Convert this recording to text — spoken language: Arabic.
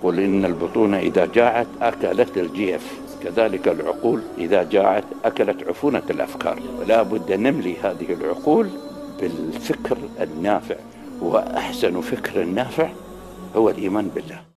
يقول إن البطون إذا جاعت أكلت الجيف، كذلك العقول إذا جاعت أكلت عفونة الأفكار. ولا بد نملي هذه العقول بالفكر النافع، وأحسن فكر نافع هو الإيمان بالله.